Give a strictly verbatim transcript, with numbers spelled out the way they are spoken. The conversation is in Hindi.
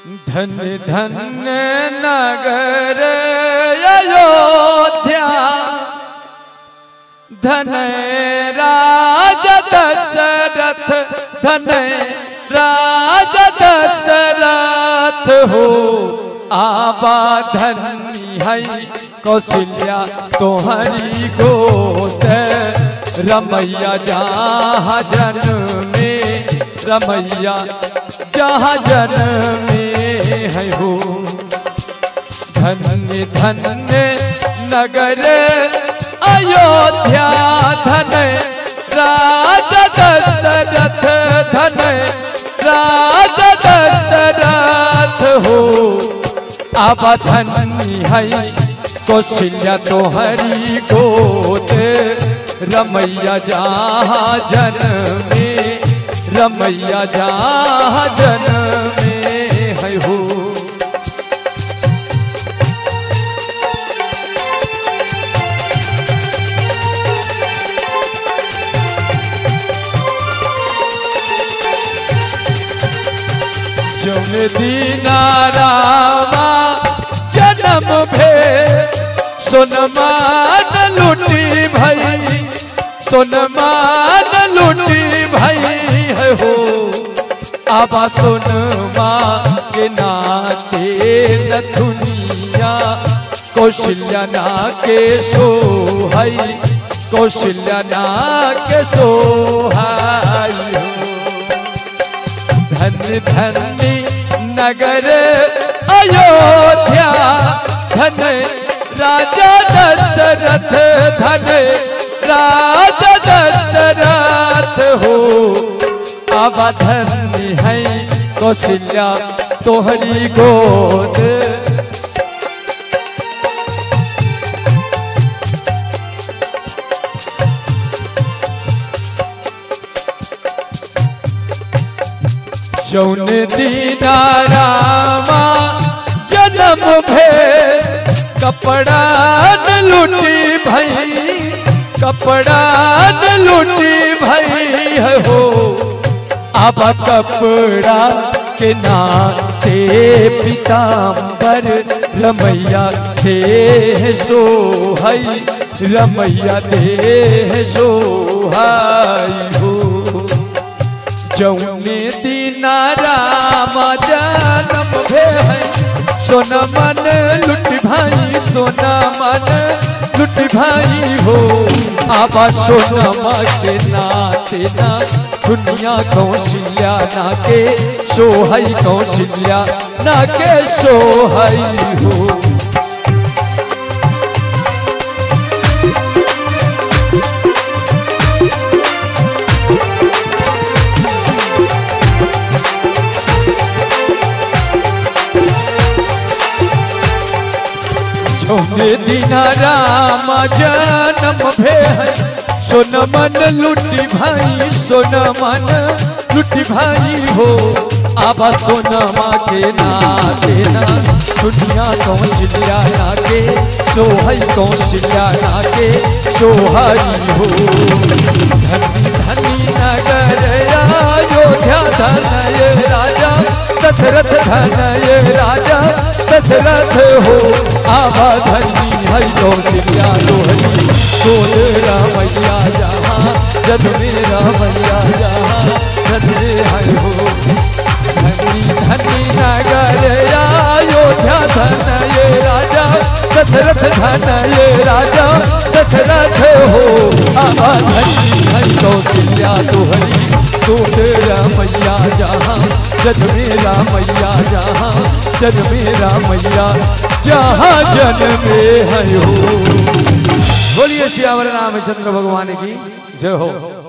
धन धन नगर अयोध्या, धन राजा दशरथ, धन राजा दशरथ हो। आबा धनी है कौशल्या तोहरी गोद, रमैया जहाँ जन्मे, रमैया जहाँ जन्मे है हो। धन्य धन्य नगर अयोध्या, धन राजा दशरथ, धन राजा दशरथ हो। आबा धनी है कौशल्या तोहरी गोद, रमैया जहाँ जन्मे, रमैया जहाँ जन्मे है हो। जौन दीना रामा जन्म भे, सोनमान लुटी भई, सोनमान लुटी भई है हो। आबा सोनमा के नाते न दुनिया, कौशल्या ना के सोहाई, कौशल्या ना के सोहाई हो। धन धनी नगर अयोध्या, धन राजा दशरथ, धन राजा दशरथ हो। आबा धनी है कौशल्या तोहरी गोद, जौन दीना रामा जन्म भे, कपड़ा न लुटी भई, कपड़ा न लुटी भई है हो। आबा कपड़ा के नाते पीताम्बर, रमैया दे सोहाई, रमैया दे सोहाई हो। जौने दीना रामा जन्म भे है, सोना मन लुट भाई, सोना मन लुट भाई हो। आबा सोनमा के नाते ना दुनिया कौशल्या ना के सोहाई, कौशल्या ना के सोहाई हो। जौन दीना रामा जन्म भे है, सोन मन लुटी भाई, सोन मन लुटी भाई हो। आबा सोनमा के नाते ना दुनिया कौशल्या ना के सोहाई, कौशल्या ना के सोहाई हो। धनी धनी नगर अयोध्या, धन राजा दशरथ, धन राजा दशरथ हो। आबा धनी है कौशल्या तोहरी गोद, रमैया जहाँ जन्मे, रमैया जहाँ जन्मे है हो। धनी धनी नगर अयोध्या, धन राजा दशरथ, धन राजा दशरथ हो। आबा धनी है कौशल्या तोहरी गोद, रमैया जहाँ जन्मे, रमैया जहाँ जन्मे, रमैया जहाँ जन्मे है हो। बोलिए सियावर रामचंद्र भगवान की जय हो।